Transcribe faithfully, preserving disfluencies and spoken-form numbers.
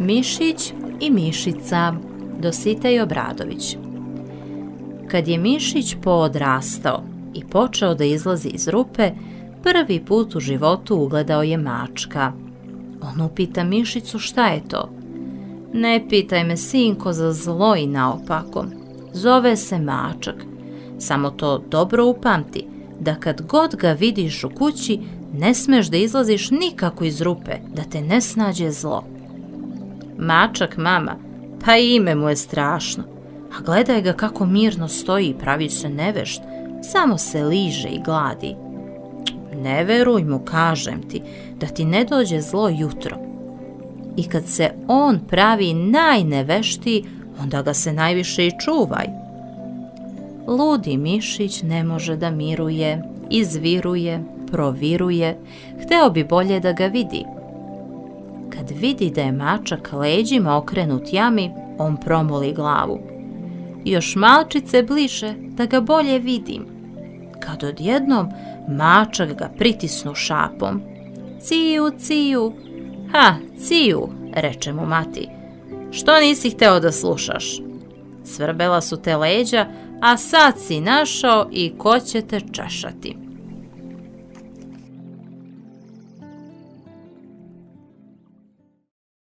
Mišić i mišica, Dositej Obradović. Kad je mišić poodrastao i počeo da izlazi iz rupe, prvi put u životu ugledao je mačka. On upita mišicu šta je to. Ne pitaj me, sinko, za zlo i naopako. Zove se mačak. Samo to dobro upamti, da kad god ga vidiš u kući, ne smeš da izlaziš nikako iz rupe, da te ne snađe zlo. Mačak, mama, pa i ime mu je strašno. A gledaj ga kako mirno stoji i pravi se nevešt, samo se liže i gladi. Ne veruj mu, kažem ti, da ti ne dođe zlo jutro. I kad se on pravi najneveštiji, onda ga se najviše i čuvaj. Ludi mišić ne može da miruje, izviruje, proviruje, hteo bi bolje da ga vidi. Kad vidi da je mačak leđima okrenut jami, on promoli glavu. Još malčice bliže da ga bolje vidim. Kad odjednom mačak ga pritisnu šapom. Ciju, ciju. Ha, ciju, reče mu mati. Što nisi hteo da slušaš? Svrbela su te leđa, a sad si našao i ko će te češati.